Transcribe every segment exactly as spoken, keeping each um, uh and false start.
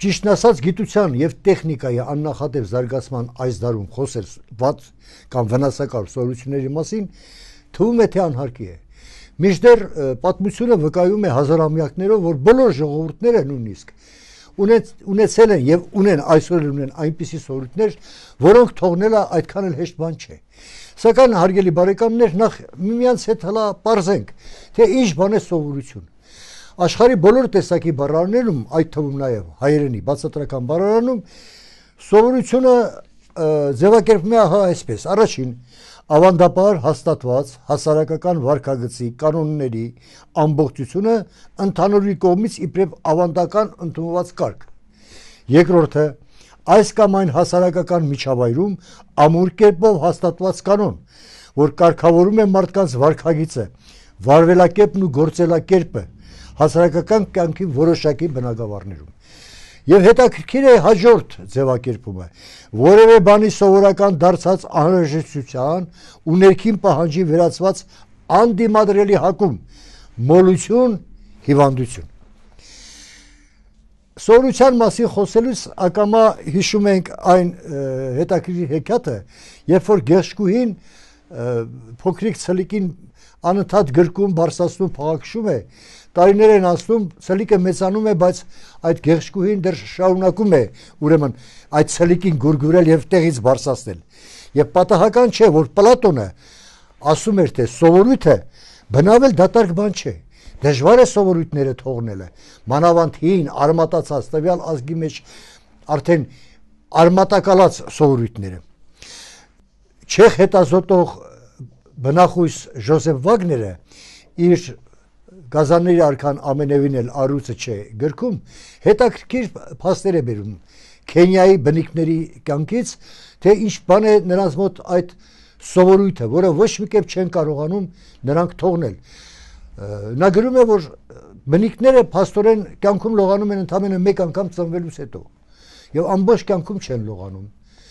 ճիշտն ասած գիտության եւ տեխնիկայի աննախադեպ զարգացման այս դարում խոսել վատ կամ վնասակար սովորությունների մասին թվում է թե անհարկի է։ Մինչդեռ պատմությունը վկայում է հազարամյակներով, որ բոլոր ժողովուրդները նույնիսկ ունեցել են եւ ունեն այսօր ունեն այնպիսի սովորույթներ, որոնք թողնելը այդքան էլ հեշտ բան չէ։ Սակայն հարգելի բարեկամներ, նախ միմյանց հետ հլա պարզենք, թե ինչ բան է սովորություն։ Աշխարհի բոլոր տեսակի բառերներում, այդ թվում նաև հայերենի բացատրական բառարանում, սովորությունը ձևակերպվում է ահա այսպես. առաջին, ավանդաբար հաստատված հասարակական վարքագծի կանոնների ամբողջությունը ընդհանուրի կողմից իբրև ավանդական ընդունված կարգ։ Երկրորդը, այս կամ այն հասարակական միջավայրում ամուր կերպով հաստատված կանոն, որ կարգավորում է մարդկանց վարքագիծը, վարվելակերպն ու գործելակերպը հասարակական կյանքի որոշակի բնագավառներում։ Եվ հետաքրքիր է հաջորդ ձևակերպումը, որևէ բանի սովորական դարձած անհրաժեշտության ու ներքին պահանջի վերածված անդիմադրելի հակում, մոլություն, հիվանդություն։ Սովորության մասին խոսելուց ակամա հիշում ենք այն հետաքրքիր հեքիաթը, երբ որ գեղշկուհին փոքրիկ ցլիկին անընդհատ գրկում, բարձրացնում, փաղաքշում է, տարիներ են անցնում, ցլիկը մեծանում է, բայց այդ գեղշկուհին դեռ շարունակում է ուրեմն այդ ցլիկին գուրգուրել եւ տեղից բարձրացնել։ Եվ պատահական չէ, որ Պլատոնը ասում էր, թե սովորույթը բնավել դատարկ բան չէ։ Դժվար է սովորույթները թողնելը, մանավանդ հին արմատացած տվյալ ազգի մեջ արդեն արմատակալած սովորույթները։ Չեխ հետազոտող բնախույս Ժոզեֆ Վագները իր Գազանների արքան ամենևին էլ առույցը չէ գրքում հետաքրքիր փաստեր է բերում Քենիայի բնիկների կյանքից, թե ինչ բան է նրանց մոտ այդ սովորույթը, որը ոչ մի կերպ չեն կարողանում նրանք թողնել։ Նա գրում է, որ բնիկները փաստորեն կյանքում լողանում են ընդամենը մեկ անգամ ծնվելուց հետո եւ ամբողջ կյանքում չեն լողանում։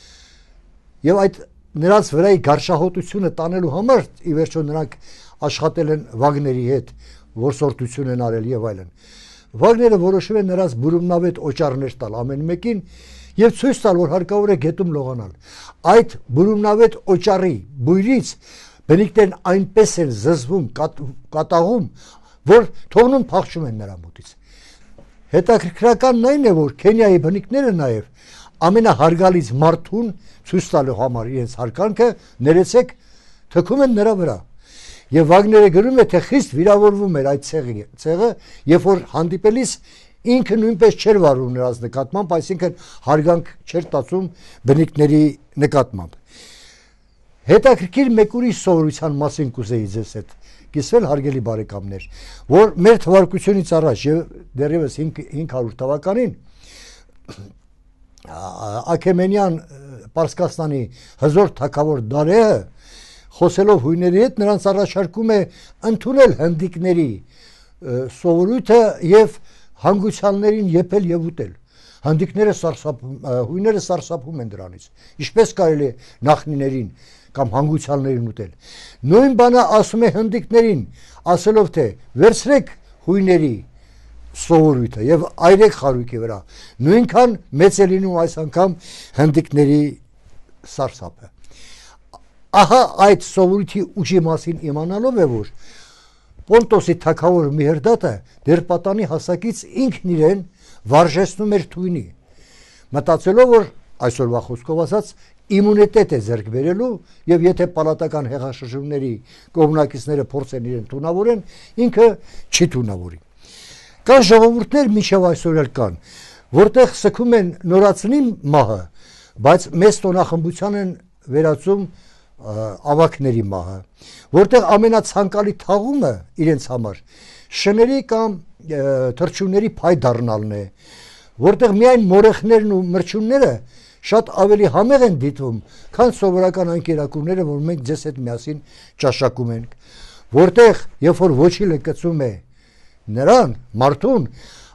Եվ այդ նրանց վրայի գարշահոտությունը տանելու համար ի վերջո նրանք աշխատել են Վագների հետ, որսորդություն են արել եւ այլն։ Վագները որոշում են նրանց բուրումնավետ օճառներ տալ ամեն մեկին եւ ցույց տալ, որ հարկավոր է գետում լողանալ։ Այդ բուրումնավետ օճառի բույրից բնիկներն այնպես են զզվում, կատաղում, որ թողնում փախչում են նրա մոտից։ Հետաքրքրականն այն է, որ Քենիայի բնիկները նաեւ ամենահարգալից մարդուն ցույց տալու համար իրենց հարկանքը ներեցեք թքում են նրա վրա։ Եվ Վագները գրում է, թե խիստ վիրավորվում էր այդ ցեղի, ցեղը, երբ որ հանդիպելիս ինքը նույնպես չէր վարվում նրանց նկատմամբ, այսինքն հարգանք չէր տածում բնիկների նկատմամբ։ Հետաքրքիր մեկ ուրիշ սովորության մասին կուզեի ձեզ հետ կիսվել, հարգելի բարեկամներ, որ մեր թվարկությունից առաջ եւ դեռևս հինգ հարյուր թվականին Աքեմենյան Պարսկաստանի հզոր թագավոր Դարեհը խոսելով հույների հետ նրանց առաջարկում է ընդունել հնդիկների սովորույթը եւ հանգուցյալներին եփել եւ ուտել։ Հնդիկները սարսափում, հույները սարսափում են դրանից։ Ինչպես կարելի է նախնիներին կամ հանգուցյալներին ուտել։ Նույն բանը ասում է հնդիկներին, ասելով թե վերցրեք հույների սովորույթը եւ այրեք խարույկի վրա։ Նույնքան մեծ է լինում այս անգամ հնդիկների սարսափը։ Ահա այդ սովորույթի ուժի մասին իմանալով է, որ Պոնտոսի թագավոր Միհերդատը դեռ պատանի հասակից ինքն իրեն վարժեցնում էր թույնի, մտածելով, որ այսօրվա խոսքով ասած իմունիտետ է ձեռք բերելու եւ եթե պալատական հեղաշրջումների կողմնակիցները փորձեն իրեն թունավորեն, ինքը չի թունավորի։ Կան ժողովուրդներ մինչև այսօր էլ կան, որտեղ սգում են նորացնի մահը, բայց մեծ տոնախմբության են վերածում ավակների մահը, որտեղ ամենացանկալի թաղումը իրենց համար շների կամ թռչունների փայ դառնալն է, որտեղ միայն մորեխներն ու մրջյունները շատ ավելի համեղ են դիտվում, քան սովորական այն կերակուրները, որ մենք ձեզ հետ միասին ճաշակում ենք, որտեղ երբ որ ոչիլը կծում է նրան, մարդուն,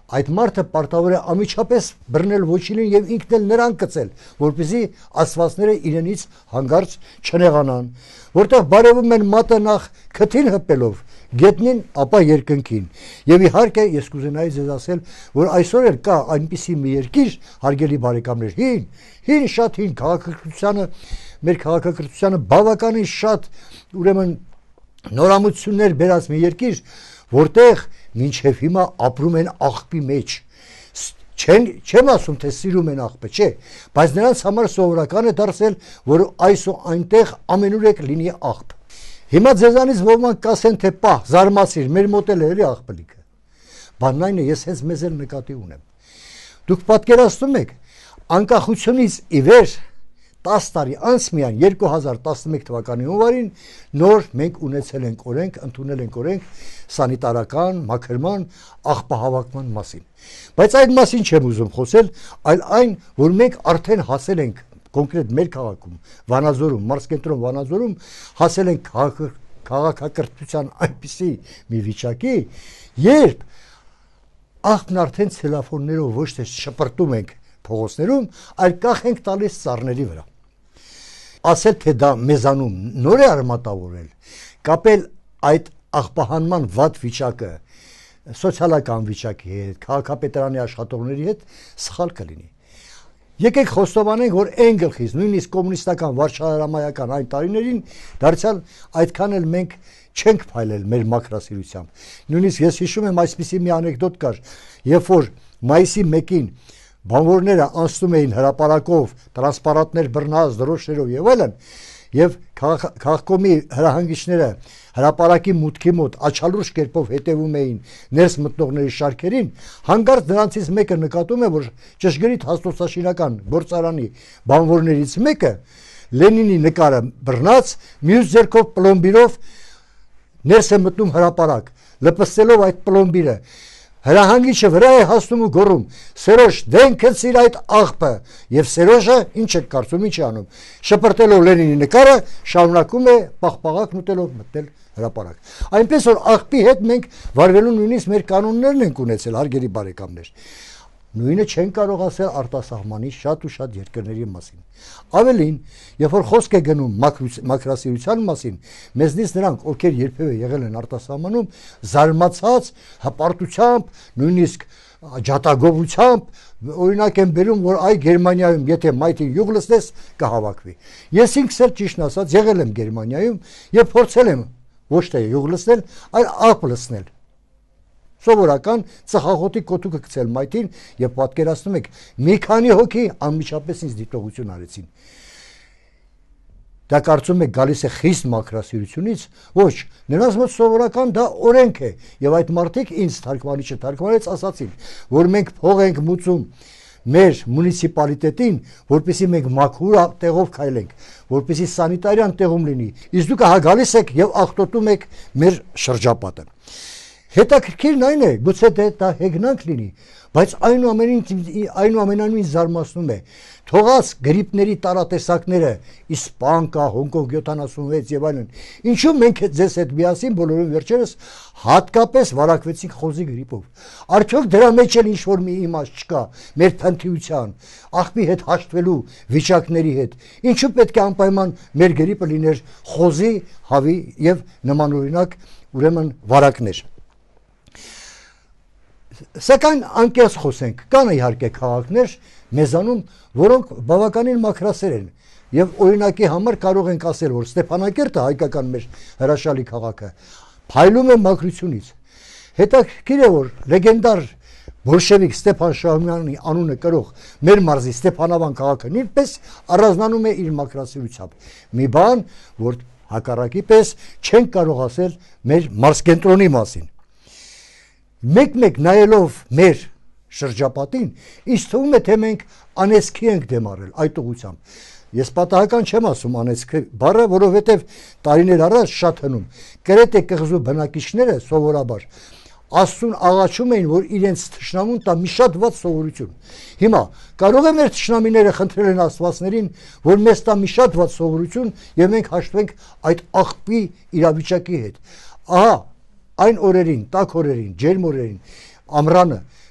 այդ մարդը պարտավոր է ամիջապես բռնել ոչինին եւ ինքն էլ նրան կծել, որպեսզի ասվածները իրենից հանգարց չնեղանան, որտեղ բարևում են մատը նախ քթին հպելով, գետնին, ապա երկնքին։ Եվ իհարկե ես կուզենայի ձեզ ասել, որ այսօր էլ կա այնպիսի մի երկիր, հարգելի բարեկամներ, հին, հին շատ հին քաղաքակրթությանը, մեր քաղաքակրթությանը բավականին շատ ուրեմն նորամուծություններ բերած մի երկիր, որտեղ մինչև հիմա ապրում են աղբի մեջ։ Չեն, չեմ ասում, թե սիրում են աղբը, չէ, բայց նրանց համար սովորական է դարձել, որ այս ու այնտեղ ամենուրեք լինի աղբ։ Հիմա ձեզանից ոմանք կասեն, թե պա, զարմացիր, մեր մոտ էլ է էլի աղբլիքը։ Բանն այն է, ես հենց մեզ էլ նկատի ունեմ։ Դուք պատկերացնում եք, անկախությունից ի վեր տասը տարի անց միայն երկու հազար տասնմեկ թվականի հունվարին նոր մենք ունեցել ենք օրենք, ընդունել ենք օրենք սանիտարական, մաքրման, աղբահավաքման մասին։ Բայց այդ մասին չեմ ուզում խոսել, այլ այն, որ մենք արդեն հասել ենք կոնկրետ մեր քաղաքում, Վանաձորում, մարզկենտրոն Վանաձորում հասել ենք քաղաքակրթության այնպիսի մի վիճակի, երբ աղբն արդեն ցելոֆոններով ոչ թե շպրտում ենք փողոցներում, այլ կախ ենք տալիս ծառների վրա։ Ասել, թե դա մեզանում նոր է արմատավորել, կապել այդ աղբահանման վատ վիճակը սոցիալական վիճակի հետ, քաղաքապետարանի աշխատողների հետ սխալ կլինի։ Եկեք խոստովանենք, որ այն գլխից, նույնիսկ կոմունիստական վարչահրամայական այն տարիներին դարձյալ այդքան էլ մենք չենք փայլել մեր մաքրասիրությամբ։ Նույնիսկ ես հիշում եմ այսպիսի մի անեկդոտ կար, երբ որ մայիսի մեկին բանվորները անցնում էին հրապարակով, տրանսպարանտներ բռնած դրոշներով եւ այլն, եւ քաղաքկոմի հրահանգիչները հրապարակի մուտքի մոտ աչալուրջ կերպով հետևում էին ներս մտնողների շարքերին, հանկարծ նրանցից մեկը նկատում է, որ ճշգրիտ հաստոցաշինական գործարանի բանվորներից մեկը Լենինի նկարը բռնած, մյուս ձեռքով պլոմբիրով ներս է մտնում հրապարակ, լպստելով այդ պլոմբիրը։ Հրահանգիչը վրա է հասնում ու գոռում. Սերոժ, դեն քցիր այդ աղբը, եւ Սերոժը ինչ է կարծում, ինչ է անում, շպրտելով Լենինի նկարը, շարունակում է պաղպաղակ նուտելով մտնել հրապարակ։ Այնպես որ աղբի հետ մենք վարվելու նույնիսկ մեր կանոններն ենք ունեցել, հարգելի բարեկամներ։ Նույնը չեն կարող ասել արտասահմանի շատ ու շատ երկրների մասին։ Ավելին, երբ որ խոսք է գնում մաքրասիրության մասին, մեզնից նրանք, ովքեր երբևէ եղել են արտասահմանում, զարմացած, հպարտությամբ, նույնիսկ ջատագովությամբ օրինակ են բերում, որ այ Գերմանիայում եթե մայթին յուղ լսես, կհավաքվի։ Ես ինքս էլ ճիշտ ասած եղել եմ Գերմանիայում եւ փորձել եմ ոչ թե յուղ լսնել, այլ աղբ լսնել։ Սովորական ծխախոտի կոթուկը գցել մայթին եւ պատկերացնում եք մի քանի հոգի անմիջապես ինձ դիտողություն արեցին։ Դա կարծում եք գալիս է խիստ մաքրասիրությունից, ոչ, նրանց մոտ սովորական դա օրենք է եւ այդ մարդիկ ինձ թարգմանիչը թարգմանեց ասացին, որ մենք փող ենք մուծում մեր մունիցիպալիտետին, որպեսզի մենք մաքուր տեղով քայլենք, որպեսզի սանիտարիան տեղում լինի։ Իսկ դուք ահա գալիս եք եւ աղտոտում եք մեր շրջապատը։ Հետաքրքիրն այն է, գուցե դա հեգնանք լինի, բայց այնուամենայնիվ զարմացնում է, թողած գրիպների տարատեսակները, իսպան կա, Հոնկոնգ յոթանասունվեց եւ այլն, ինչու մենք ձեզ հետ միասին բոլորին վերջերս հատկապես վարակվեցինք խոզի գրիպով։ Արդյոք դրա մեջ էլ ինչ-որ մի իմաստ չկա մեր փնթիության, աղբի հետ հաշտվելու վիճակների հետ, ինչու պետք է անպայման մեր գրիպը լիներ խոզի, հավի եւ նմանօրինակ ուրեմն վարակներ։ Սակայն անկեղծ խոսենք, կան իհարկե քաղաքներ մեզանում, որոնք բավականին մաքրասեր են եւ օրինակի համար կարող ենք ասել, որ Ստեփանակերտը հայկական մեր հրաշալի քաղաքը փայլում է մաքրությունից։ Հետաքրքիր է, որ լեգենդար բոլշևիկ Ստեփան Շահումյանի անունը կրող մեր մարզի Ստեփանավան քաղաքը նույնպես առանձնանում է իր մաքրասիրությամբ։ Մի բան, որ հակառակի պես չենք կարող ասել մեր մարզկենտրոնի մասին։ Մեկ-մեկ նայելով մեր շրջապատին, ինձ թվում է, թե մենք անեծքի ենք դեմարել այդ ուղղությամբ։ Ես պատահական չեմ ասում անեծքի բառը, որովհետև տարիներ առաջ շատ հնում կրեթե կղզու բնակիչները սովորաբար Աստծուն աղաչում էին, որ իրենց թշնամուն տա մի շատ վատ սովորություն։ Հիմա կարող է մեր թշնամիները խնդրել են աստվածներին, որ մեզ տա մի շատ վատ սովորություն եւ մենք հաշտվենք այդ աղբի իրավիճակի հետ։ Ահա այն օրերին, տաք օրերին, ջերմ օրերին, ամռանը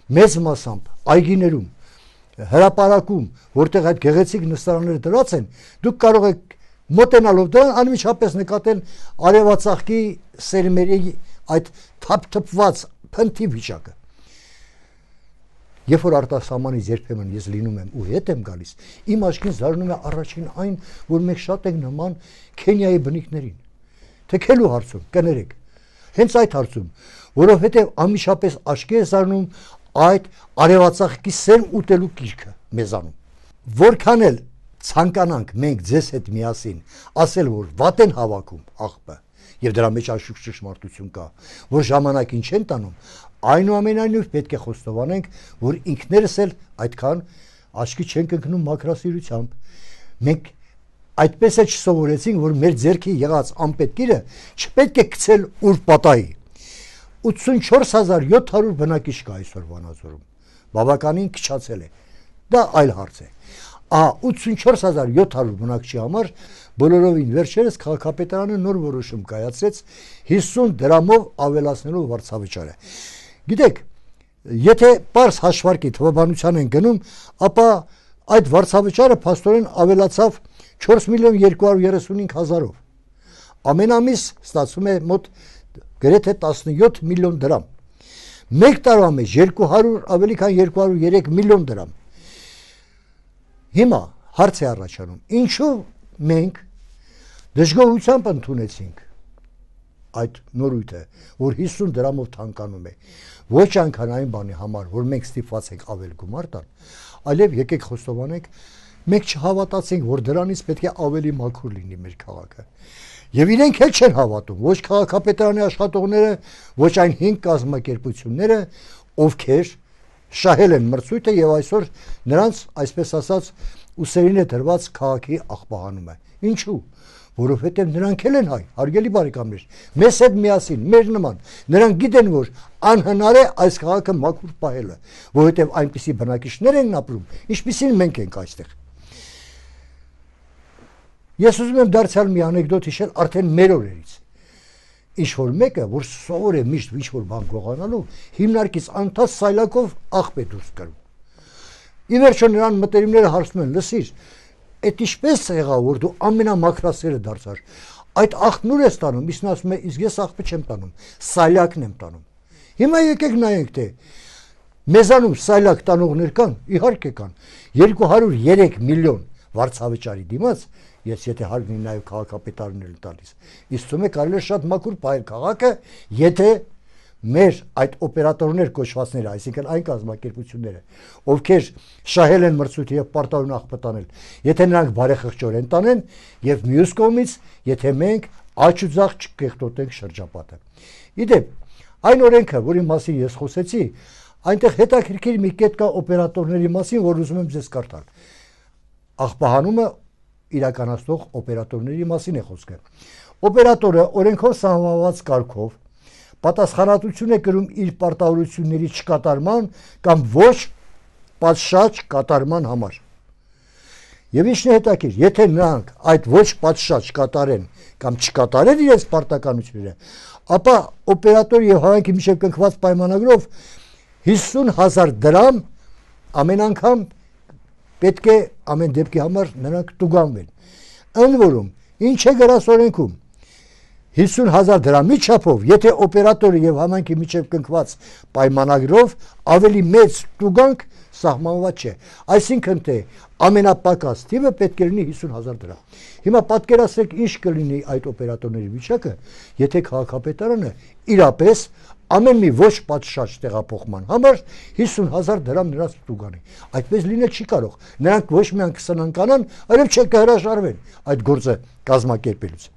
մեծ մասամբ այգիներում, հրապարակում, որտեղ այդ գեղեցիկ նստարանները դրած են, դուք կարող եք մոտենալով դրան անմիջապես նկատել արևածաղկի սերմերի այդ թափթփված փնթի վիճակը։ Երբ որ արտասահմանից երբեմն ես լինում եմ ու հետ եմ գալիս, իմ աչքին զարնում է առաջին այն, որ մենք շատ ենք նման Քենիայի բնիկներին։ Թքելու հարցում, կներեք, հենց այդ հարցում, որովհետև ամիջապես աչքի է զարնում այդ արևածաղկի սերմ ուտելու կիրքը մեզանում։ Որքան էլ ցանկանանք մենք ձեզ հետ միասին ասել, որ վատ են հավաքում աղբը, եւ դրա մեջ աշխուժ ճշմարտություն կա, որ ժամանակին չեն տանում, այնուամենայնիվ պետք է խոստովանենք, որ ինքներս էլ այդքան աչքի չենք ընկնում մաքրասիրությամբ։ Մենք այդպես է չսովորեցինք, որ մեր ձեռքի եղած անպետքիրը չպետք է գցել ուր պատահի։ ութսունչորս հազար յոթ հարյուր բնակիչ կա այսօր Վանաձորում, բավականին քչացել է, դա այլ հարց է։ Ահա ութսունչորս հազար յոթ հարյուր բնակչի համար բոլորովին վերջերս քաղաքապետարանը նոր որոշում կայացրեց հիսուն դրամով ավելացնելու վարձավճարը։ Գիտեք, եթե պարզ հաշվարկի թվաբանության են գնում, ապա այդ վարձավճարը փաստորեն ավելացավ չորս միլիոն երկու հարյուր երեսունհինգ հազարով։ Ամեն ամիս ստացվում է մոտ գրեթե տասնյոթ միլիոն դրամ։ Մեկ տարվա մեջ երկու հարյուր ավելի քան երկու հարյուր երեք միլիոն դրամ։ Հիմա հարց է առաջանում, ինչու մենք դժգոհությամբ ընդունեցինք այդ նորույթը, որ հիսուն դրամով թանկանում է, ոչ այնքան այն բանի համար, որ մենք ստիպված ենք ավել գումար տալ, այլև եկեք խոստովանենք, մենք չհավատացինք, որ դրանից պետք է ավելի մաքուր լինի մեր քաղաքը։ Եվ իրենք էլ չեն հավատում, ոչ քաղաքապետարանի աշխատողները, ոչ այն հինգ կազմակերպությունները, ովքեր շահել են մրցույթը եւ այսօր նրանց, այսպես ասած, ուսերին է դրված քաղաքի աղբահանումը։ Ինչու՞։ Որովհետև նրանք էլ են հայ, հարգելի բարեկամներ, մեզ հետ միասին, մեր նման, նրանք գիտեն, որ անհնար է այս քաղաքը մաքուր պահելը, որովհետև այնպիսի բնակիչներ են ապրում, ինչպիսին մենք ենք այստեղ։ Ես ուզում եմ դարձյալ մի անեկդոտ հիշել արդեն մեր օրերից։ Ինչ որ մեկը, որ սովոր է միշտ ինչ որ բան գողանալու, հիմնարկից անընդհատ սայլակով աղբ է դուրս գալու։ Ի վերջո նրան մտերիմները հարցնում են, լսիր, այդ ինչպես եղավ, որ դու ամենամաքրասերը դարձար։ Այդ աղբն ուր ես տանում, իսկ նա ասում է, իսկ ես աղբը չեմ տանում, սայլակն եմ տանում։ Հիմա եկեք նայենք, թե մեզանում սայլակ տանողներ կան, իհարկե կան, երկու հարյուր երեք միլիոն վարձավճարի դիմաց, ես եթե հարգնի նաև քաղաքապետարն էլ տալիս։ Իսկ ցույց է կարելի է շատ մաքուր պահել քաղաքը, եթե մեր այդ օպերատորներ կոչվածները, այսինքն այն կազմակերպությունները, ովքեր շահել են մրցույթը եւ պարտավոր աղբը տանել, եթե նրանք բարեխղճորեն տանեն եւ մյուս կողմից, եթե մենք աճ ու ձախ չկեղտոտենք շրջապատը։ Իդեպ, այն օրենքը, որի մասին ես խոսեցի, այնտեղ հետաքրքիր մի կետ կա օպերատորների մասին, որ ուզում եմ ձեզ կարդալ։ Աղբահանումը իրականացնող օպերատորների մասին է խոսքը։ Օպերատորը օրենքով սահմանված կարգով պատասխանատվություն է կրում իր պարտավորությունների չկատարման կամ ոչ պատշաճ կատարման համար։ Եվ ինչն է հետաքրքիր, եթե նրանք այդ ոչ պատշաճ կատարեն կամ չկատարեն իրենց պարտականությունները, ապա օպերատորի եւ հավանքի միջև կնքված պայմանագրով հիսուն հազար դրամ ամեն անգամ պետք է ամեն դեպքի համար նրանք տուգանվեն։ Ընդ որում, ինչ է գրած օրենքում, հիսուն հազար դրամի չափով, եթե օպերատորը եւ համայնքի միջև կնքված պայմանագրով ավելի մեծ տուգանք սահմանված չէ։ Այսինքն թե ամենապակաս թիվը պետք է լինի հիսուն հազար դրամ։ Հիմա պատկերացրեք ինչ կլինի այդ օպերատորների վիճակը, եթե քաղաքապետարանը իրապես ամեն մի ոչ պատշաճ տեղափոխման համար հիսուն հազար դրամ նրանց տուգանի։ Այդպես լինել չի կարող։ Նրանք ոչ միայն կսնանկանան, այլև չկհրաժարվեն այդ գործը կազմակերպելուց։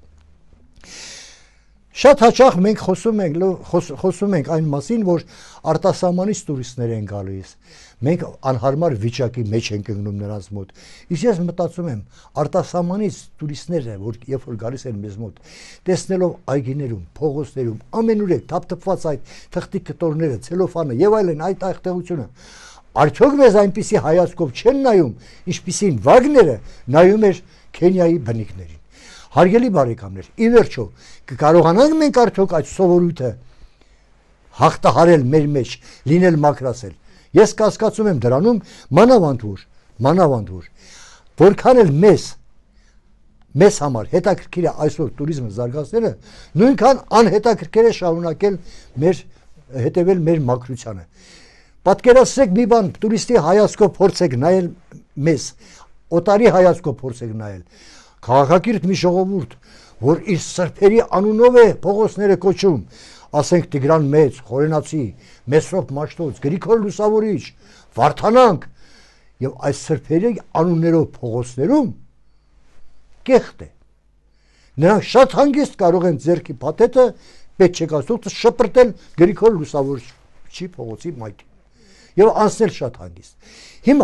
Շատ հաճախ մենք խոսում ենք, խոսում ենք այն մասին, որ արտասահմանից տուրիստներ են գալիս, մենք անհարմար վիճակի մեջ ենք ընկնում նրանց մոտ։ Իսկ ես մտածում եմ, արտասահմանից տուրիստները, որ երբ որ գալիս են մեզ մոտ, տեսնելով այգիներում, փողոցներում, ամենուրեք թափթփված այդ թղթի կտորները, ցելոֆանը եւ այլն այդ այդտեղությունը, արդյոք մեզ այնպիսի հայացքով չեն նայում, ինչպիսին Վագները նայում էր Քենիայի բնիկներին։ Հարգելի բարեկամներ, ի վերջո կկարողանանք մենք արդյոք այդ սովորույթը հաղթահարել մեր մեջ, լինել մաքրասել։ Ես կասկածում եմ դրանում մանավանդ որ, մանավանդ որ, որքան էլ մեզ մեզ համար հետաքրքիր է այսօր туриզմը զարգացնելը, նույնքան անհետաքրքիր է շարունակել մեր հետևել մեր մաքրությանը։ Պատկերացրեք մի բան, տուրիստի հայացքով փորձեք նայել մեզ, օտարի հայացքով փորձեք նայել։ Քաղաքակիրթ մի ժողովուրդ, որ իր սրբերի անունով է փողոցները կոչում, ասենք Տիգրան Մեծ, Խորենացի, Մեսրոպ Մաշտոց, Գրիգոր Լուսավորիչ, Վարդանանք եւ այս սրբերի անուններով փողոցներում կեղտ է։ Նրանք շատ հանգիստ կարող են ձերքի փաթեթը պետք չեկասուց շպրտել Գրիգոր Լուսավորչի փողոցի մայթին եւ անցնել շատ հանգիստ։ Հիմա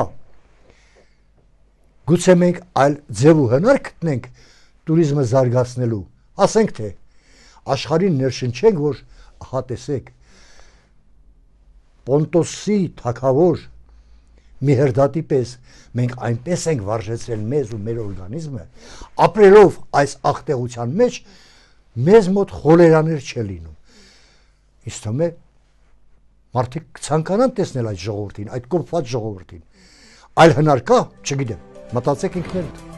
գուցե մենք այլ ձև ու հնար գտնենք туриզմը զարգացնելու, ասենք թե աշխարհին ներշնչենք, որ ահա տեսեք Պոնտոսի թագավոր Միհերդատի պես մենք այնպես ենք վարժեցրել մեզ ու մեր օրգանիզմը, ապրելով այս աղտեղության մեջ, մեզ մոտ խոլերաներ չէ լինում։ Իսկ թվում է մարդիկ կցանկանան տեսնել այդ ժողովրդին, այդ կոփված ժողովրդին։ Այլ հնար կա, չգիտեմ, մտածեք ինքներդ։